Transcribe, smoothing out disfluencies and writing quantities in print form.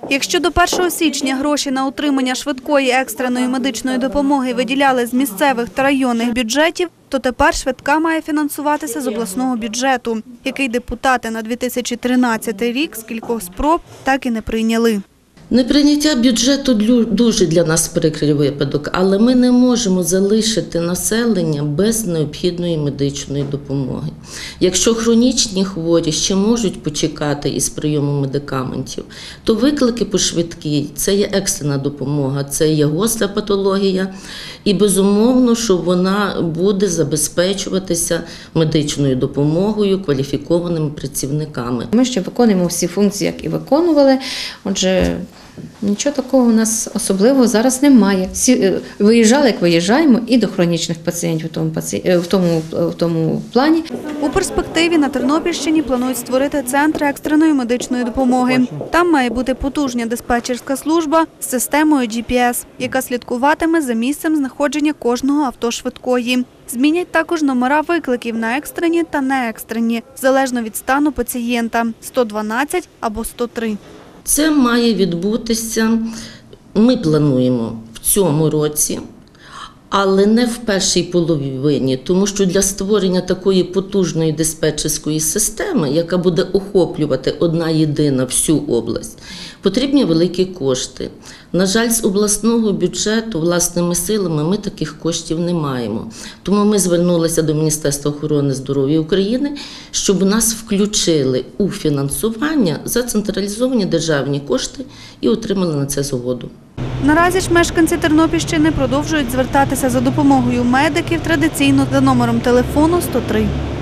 Якщо до 1 січня гроші на утримання швидкої екстреної медичної допомоги виділяли з місцевих та районних бюджетів, то тепер швидка має фінансуватися з обласного бюджету, який депутати на 2013 рік з кількох спроб так і не прийняли. Неприйняття бюджету дуже для нас прикрий випадок, але ми не можемо залишити населення без необхідної медичної допомоги. Якщо хронічні хворі ще можуть почекати із прийомом медикаментів, то виклики по швидкій – це є екстрена допомога, це є гостра патологія і, безумовно, що вона буде забезпечуватися медичною допомогою кваліфікованими працівниками. Ми ще виконуємо всі функції, як і виконували, отже, нічого такого у нас особливого зараз немає. Всі виїжджали, як виїжджаємо, і до хронічних пацієнтів в тому плані. У перспективі на Тернопільщині планують створити центри екстреної медичної допомоги. Там має бути потужна диспетчерська служба з системою GPS, яка слідкуватиме за місцем знаходження кожного авто швидкої. Змінять також номера викликів на екстрені та неекстрені, залежно від стану пацієнта – 112 або 103. Це має відбутися, ми плануємо в цьому році, але не в першій половині, тому що для створення такої потужної диспетчерської системи, яка буде охоплювати одна єдина всю область, потрібні великі кошти. На жаль, з обласного бюджету власними силами ми таких коштів не маємо. Тому ми звернулися до Міністерства охорони здоров'я України, щоб нас включили у фінансування за централізовані державні кошти і отримали на це згоду. Наразі ж мешканці Тернопільщини продовжують звертатися за допомогою медиків традиційно за номером телефону 103.